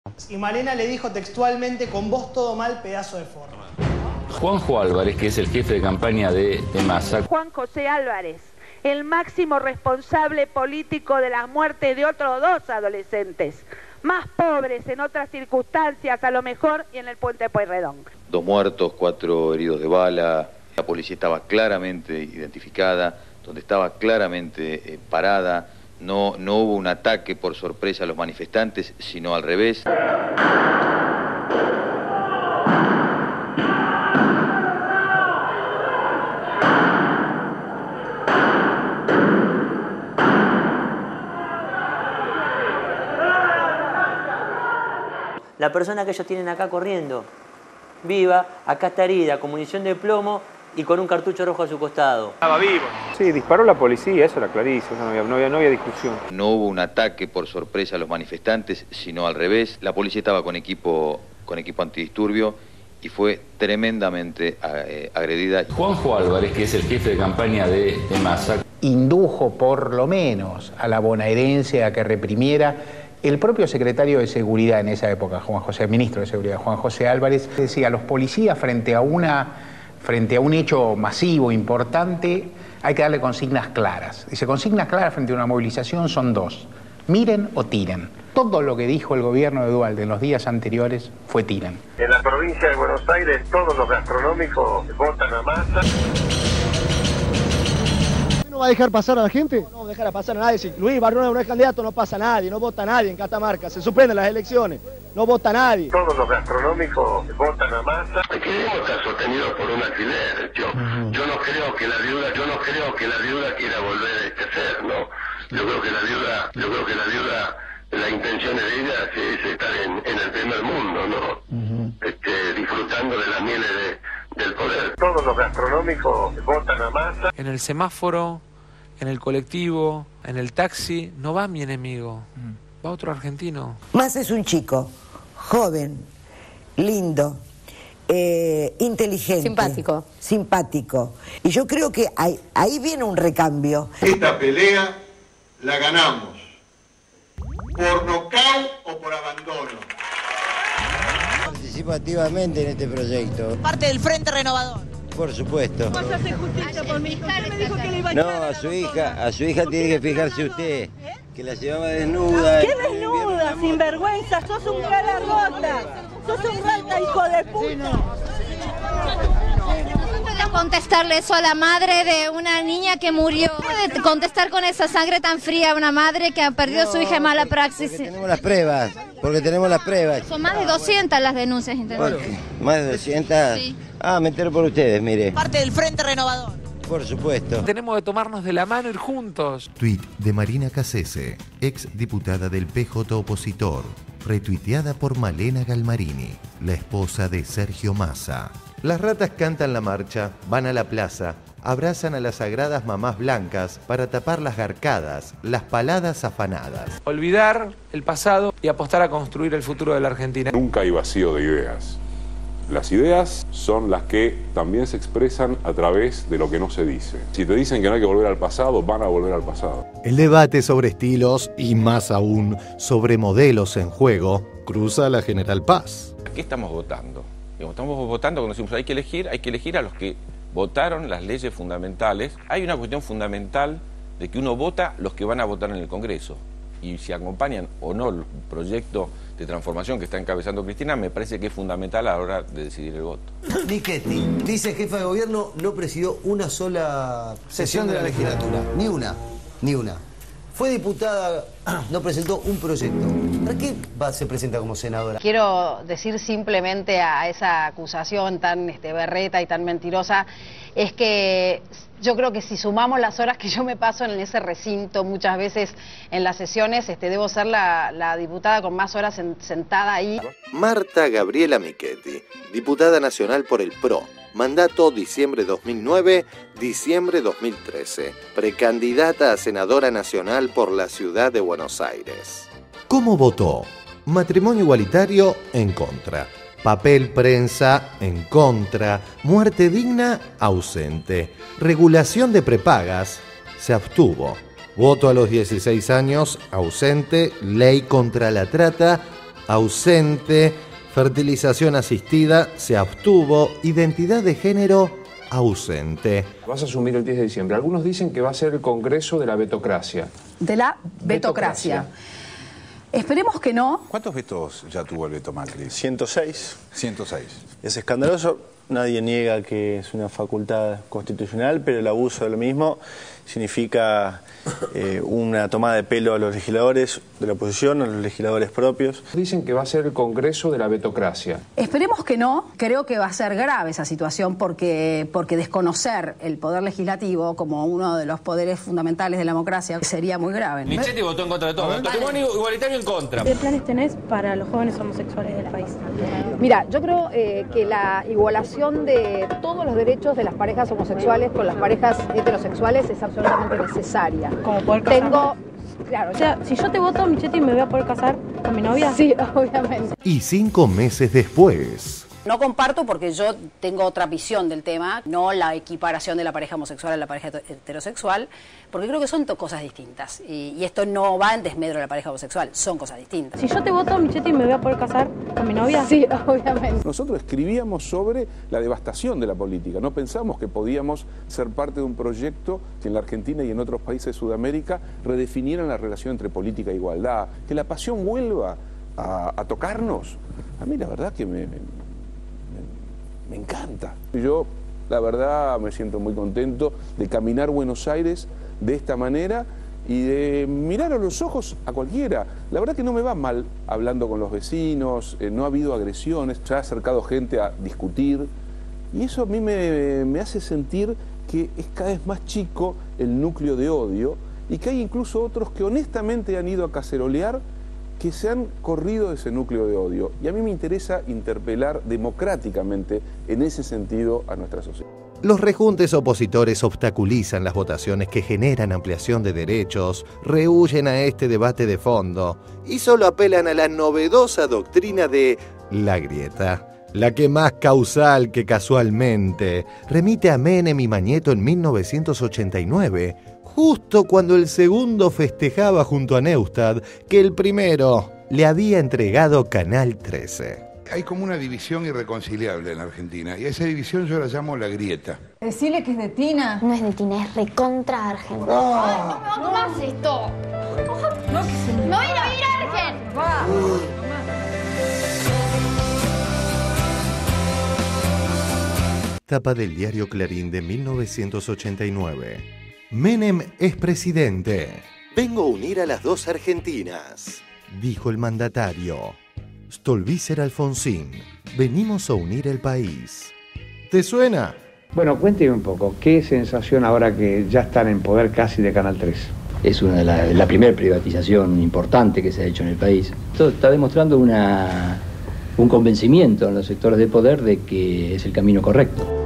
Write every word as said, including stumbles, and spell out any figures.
Y Malena le dijo textualmente: con vos todo mal, pedazo de forro. Juanjo Álvarez, que es el jefe de campaña de, de Massa. Juan José Álvarez, el máximo responsable político de la muerte de otros dos adolescentes, más pobres en otras circunstancias a lo mejor, y en el puente de Pueyrredón. Dos muertos, cuatro heridos de bala. La policía estaba claramente identificada, donde estaba claramente eh, parada. No, no hubo un ataque por sorpresa a los manifestantes, sino al revés. La persona que ellos tienen acá corriendo, viva, acá está herida, con munición de plomo y con un cartucho rojo a su costado. Estaba vivo. Sí, disparó la policía, eso era clarísimo, no había, no había, no había discusión. No hubo un ataque por sorpresa a los manifestantes, sino al revés. La policía estaba con equipo, con equipo antidisturbio y fue tremendamente eh, agredida. Juanjo Álvarez, que es el jefe de campaña de, de Massa, indujo por lo menos a la bonaerense a que reprimiera. El propio secretario de Seguridad en esa época, Juan José, ministro de Seguridad, Juan José Álvarez, decía: los policías frente a una, frente a un hecho masivo, importante, hay que darle consignas claras. Dice, consignas claras frente a una movilización son dos: miren o tiren. Todo lo que dijo el gobierno de Duhalde en los días anteriores fue tiren. En la provincia de Buenos Aires todos los gastronómicos votan a Massa. ¿No va a dejar pasar a la gente? No, no va a dejar pasar a nadie. Si Luis Barrona no es candidato, no pasa nadie, no vota nadie en Catamarca. Se suspenden las elecciones, no vota nadie. Todos los gastronómicos votan a Massa. Queremos estar sostenidos por un alquiler. Yo, uh-huh. yo no creo que la viuda, yo no creo que la viuda quiera volver a este ser, ¿no? Yo creo que la viuda, yo creo que la viuda, la intención de ella es estar en, en el primer mundo, ¿no? Uh-huh. Este, disfrutando de las mieles de, del poder. Todos los gastronómicos votan a Massa. En el semáforo, en el colectivo, en el taxi, no va mi enemigo, va otro argentino. Massa es un chico joven, lindo, eh, inteligente. Simpático. Simpático. Y yo creo que ahí, ahí viene un recambio. Esta pelea la ganamos. ¿Por nocaut o por abandono? Participo activamente en este proyecto. Parte del Frente Renovador. Por supuesto. ¿Vos haces justicia por mi hija? Usted me dijo que le iba a No, a su hija, a su hija tiene que fijarse usted, que la llevaba desnuda. ¿Qué desnuda, sinvergüenza? Sos un cara rota. Sos un rata, hijo de puta. ¿Puede contestarle eso a la madre de una niña que murió? ¿Puede contestar con esa sangre tan fría a una madre que ha perdido no, a su hija en mala porque, praxis? Porque tenemos las pruebas, porque tenemos las pruebas. Son más de doscientas las denuncias, ¿entendés? ¿Más de doscientas? Sí. Ah, me entero por ustedes, mire. Parte del Frente Renovador. Por supuesto. Tenemos que tomarnos de la mano y ir juntos. Tweet de Marina Cassese, ex diputada del P J opositor, retuiteada por Malena Galmarini, la esposa de Sergio Massa. Las ratas cantan la marcha, van a la plaza, abrazan a las sagradas mamás blancas para tapar las garcadas, las paladas afanadas. Olvidar el pasado y apostar a construir el futuro de la Argentina. Nunca hay vacío de ideas. Las ideas son las que también se expresan a través de lo que no se dice. Si te dicen que no hay que volver al pasado, van a volver al pasado. El debate sobre estilos y más aún sobre modelos en juego cruza la General Paz. ¿A qué estamos votando? Estamos votando cuando decimos hay que elegir, hay que elegir a los que votaron las leyes fundamentales. Hay una cuestión fundamental de que uno vota los que van a votar en el Congreso. Y si acompañan o no el proyecto de transformación que está encabezando Cristina, me parece que es fundamental a la hora de decidir el voto. Michetti, dice jefa de gobierno, no presidió una sola sesión de la legislatura. Ni una, ni una. Fue diputada, no presentó un proyecto. ¿Para qué va, se presenta como senadora? Quiero decir simplemente a esa acusación tan este, berreta y tan mentirosa, es que yo creo que si sumamos las horas que yo me paso en ese recinto muchas veces en las sesiones, este, debo ser la, la diputada con más horas en, sentada ahí. Marta Gabriela Michetti, diputada nacional por el P R O. Mandato diciembre dos mil nueve, diciembre dos mil trece. Precandidata a senadora nacional por la ciudad de Buenos Aires. ¿Cómo votó? Matrimonio igualitario en contra. Papel prensa en contra. Muerte digna ausente. Regulación de prepagas se abstuvo. Voto a los dieciséis años ausente. Ley contra la trata ausente. Fertilización asistida, se abstuvo. Identidad de género, ausente. Vas a asumir el diez de diciembre. Algunos dicen que va a ser el Congreso de la vetocracia. De la vetocracia. Esperemos que no. ¿Cuántos vetos ya tuvo el veto Macri? ciento seis. ciento seis. Es escandaloso. Nadie niega que es una facultad constitucional, pero el abuso de lo mismo significa eh, una tomada de pelo a los legisladores de la oposición, a los legisladores propios. Dicen que va a ser el Congreso de la vetocracia. Esperemos que no. Creo que va a ser grave esa situación porque, porque desconocer el poder legislativo como uno de los poderes fundamentales de la democracia sería muy grave. Michetti votó en contra de todo. El matrimonio igualitario en contra. ¿Qué planes tenés para los jóvenes homosexuales del país? Mira, yo creo eh, que la igualación de todos los derechos de las parejas homosexuales con las parejas heterosexuales es absolutamente necesaria. Como poder casar. Tengo, claro, o sea, si yo te voto, Michetti, ¿me voy a poder casar con mi novia? Sí, obviamente. Y cinco meses después. No comparto porque yo tengo otra visión del tema, no la equiparación de la pareja homosexual a la pareja heterosexual, porque creo que son cosas distintas. Y, y esto no va en desmedro de la pareja homosexual, son cosas distintas. Si yo te voto, Michetti, ¿me voy a poder casar con mi novia? Sí, obviamente. Nosotros escribíamos sobre la devastación de la política. No pensamos que podíamos ser parte de un proyecto que en la Argentina y en otros países de Sudamérica redefinieran la relación entre política e igualdad, que la pasión vuelva a, a tocarnos. A mí la verdad que me... me Me encanta. Yo, la verdad, me siento muy contento de caminar Buenos Aires de esta manera y de mirar a los ojos a cualquiera. La verdad que no me va mal hablando con los vecinos, eh, no ha habido agresiones, se ha acercado gente a discutir y eso a mí me, me hace sentir que es cada vez más chico el núcleo de odio y que hay incluso otros que honestamente han ido a cacerolear que se han corrido de ese núcleo de odio. Y a mí me interesa interpelar democráticamente en ese sentido a nuestra sociedad. Los rejuntes opositores obstaculizan las votaciones que generan ampliación de derechos, rehúyen a este debate de fondo y solo apelan a la novedosa doctrina de la grieta, la que más causal que casualmente remite a Menem y Mañeto en mil novecientos ochenta y nueve, justo cuando el segundo festejaba junto a Neustadt que el primero le había entregado Canal trece. Hay como una división irreconciliable en la Argentina y a esa división yo la llamo la grieta. Decirle que es de Tina. No es de Tina, es recontra Argentina. Oh. Ay, ¿cómo me va a tomar esto? No, que se me... ¡Me voy a ir a vivir a Argen! Va. Tapa del diario Clarín de mil novecientos ochenta y nueve. Menem es presidente. Vengo a unir a las dos Argentinas, dijo el mandatario. Stolbizer Alfonsín, venimos a unir el país. ¿Te suena? Bueno, cuénteme un poco, ¿qué sensación ahora que ya están en poder casi de Canal tres? Es una de la, la primera privatización importante que se ha hecho en el país. Esto está demostrando una, un convencimiento en los sectores de poder de que es el camino correcto.